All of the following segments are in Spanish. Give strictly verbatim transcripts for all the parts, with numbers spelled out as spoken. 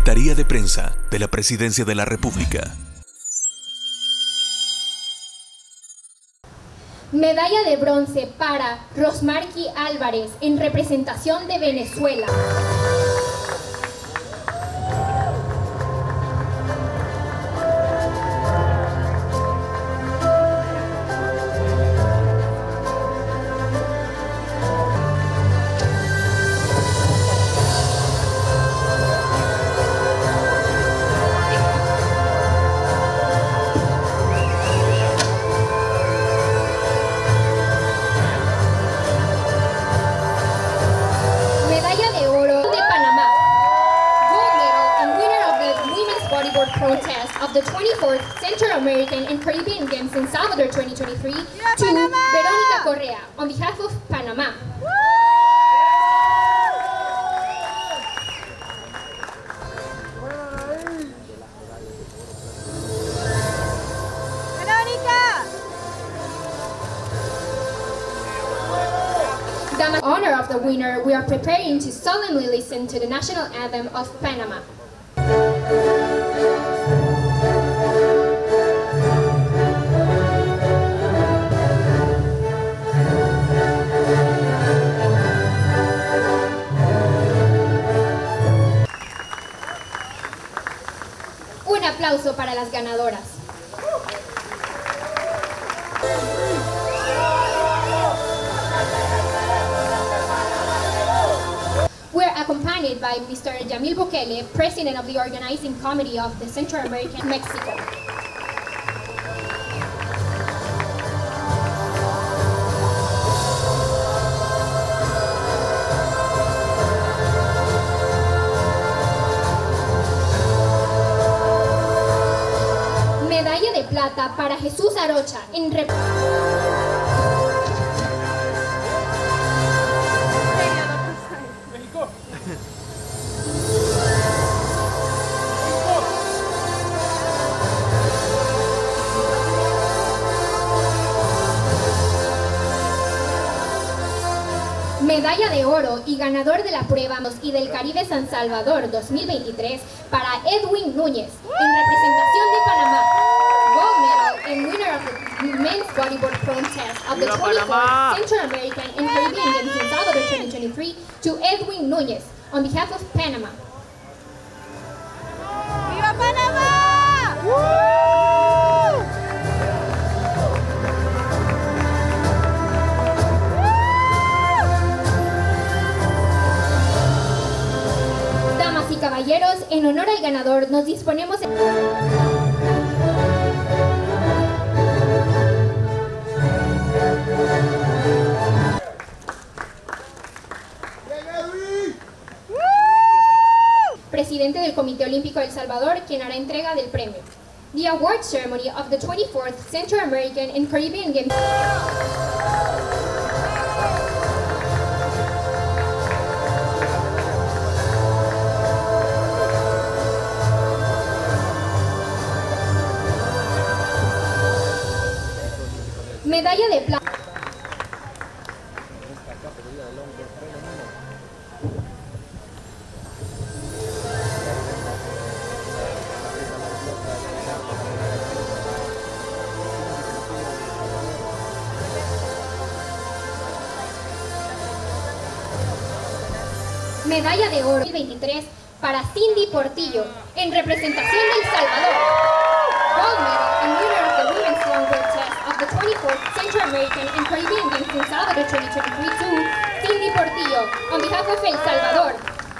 Secretaría de Prensa de la Presidencia de la República. Medalla de bronce para Rosmarky Álvarez en representación de Venezuela. Protest of the twenty-fourth Central American and Caribbean Games in Salvador twenty twenty-three to Verónica Correa on behalf of Panamá. In honor of the winner, we are preparing to solemnly listen to the national anthem of Panama. Un aplauso para las ganadoras. We're accompanied by Mister Yamil Bukele, President of the Organizing Committee of the Central American Mexico. Medalla de plata para Jesús Arocha en rep Medalla de oro y ganador de la prueba y del Caribe San Salvador dos mil veintitrés para Edwin Núñez en representación de Panamá. Gold medal and winner of the men's bodyboard contest of the twenty-fourth Central American and Caribbean Games in Salvador twenty twenty-three to Edwin Núñez on behalf of Panama. ¡Viva Panamá! ¡Woo! Caballeros, en honor al ganador, nos disponemos en... Presidente del Comité Olímpico de El Salvador, quien hará entrega del premio. The award ceremony of the twenty-fourth Central American and Caribbean Games. Medalla de plata. Medalla de oro dos mil veintitrés para Cindy Portillo en representación de El Salvador. Gold medal and winner of the women's longboard test of the twenty-fourth Central American and Caribbean Games in Salvador twenty twenty-three to Cindy Portillo on behalf of El Salvador.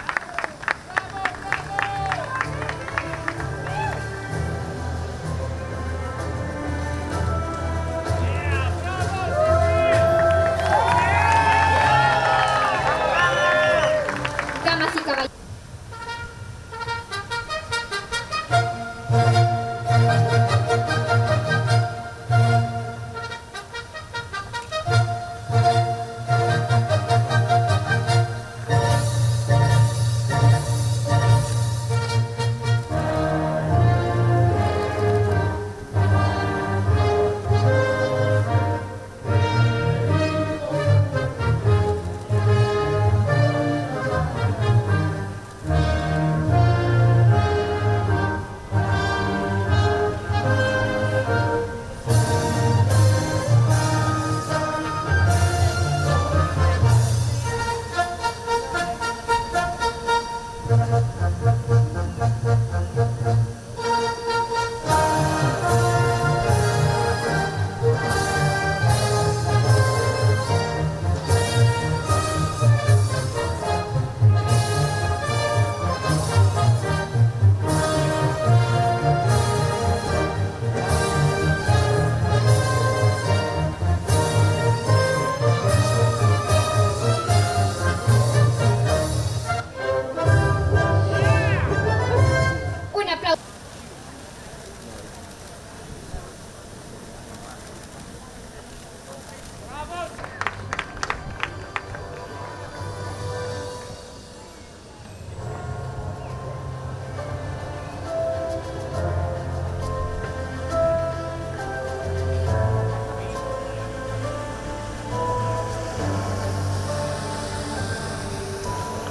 Damas y caballeros.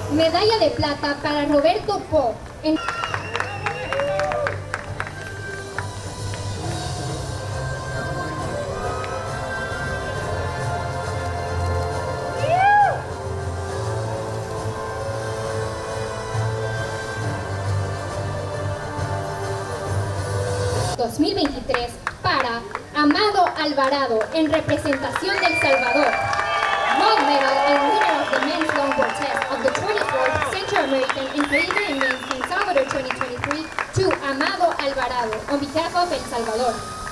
Medalla de plata para Roberto Po. En dos mil veintitrés para Amado Alvarado en representación de El Salvador. Gold medal and winner of the men's longboard test of the twenty-fourth Central American and Caribbean Games in Salvador twenty twenty-three to Amado Alvarado on behalf of El Salvador.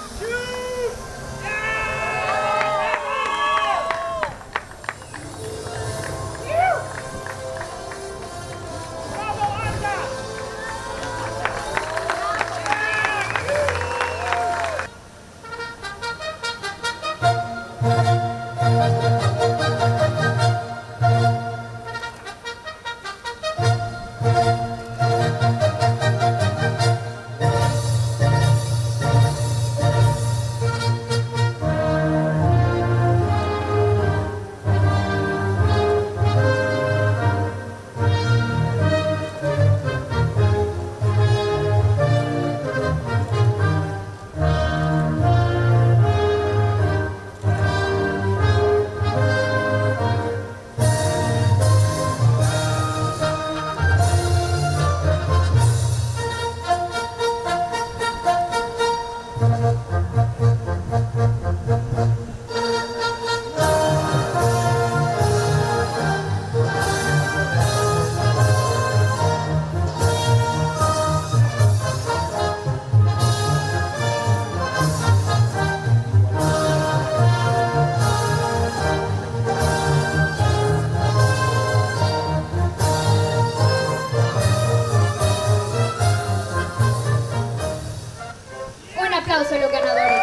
Un aplauso a los ganadores.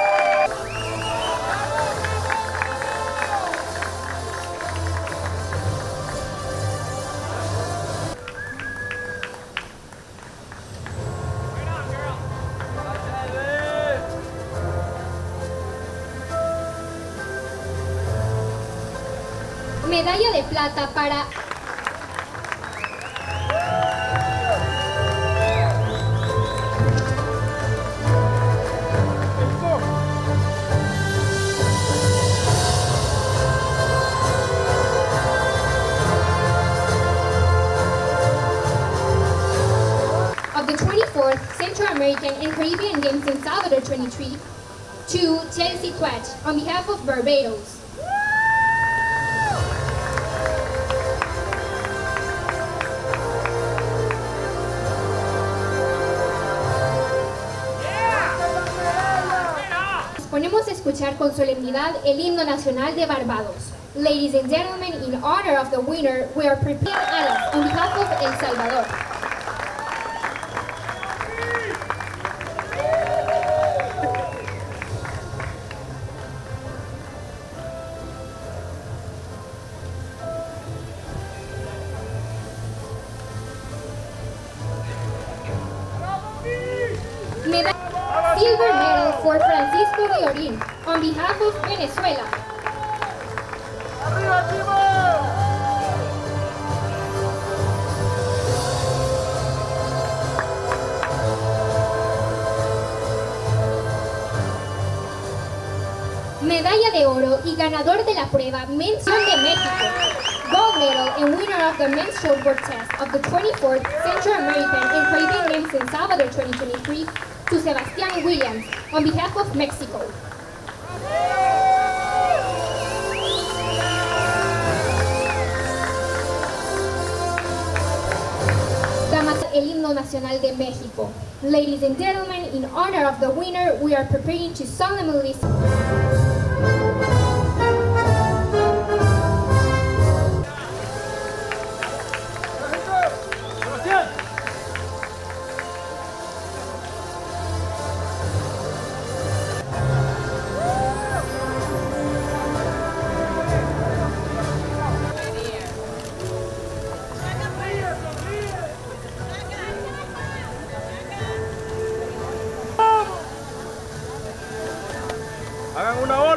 Medalla de plata para of the twenty-fourth Central American and Caribbean Games in Salvador twenty-three to Chelsea Twatch on behalf of Barbados. Ponemos a escuchar con solemnidad el himno nacional de Barbados. Ladies and gentlemen, in honor of the winner, we are preparing alas on behalf of El Salvador. Medalla Silver medal for Francisco Viorín on behalf of Venezuela. ¡Arriba, Timo! Medalla de oro y ganador de la prueba Mención de México. Gold medal and winner of the men's shortboard test of the twenty-fourth Central American and Caribbean Games in Salvador twenty twenty-three to Sebastián Williams on behalf of Mexico. Damas, el himno nacional de México. Ladies and gentlemen, in honor of the winner, we are preparing to solemnly Hagan una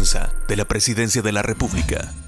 prensa de la Presidencia de la República.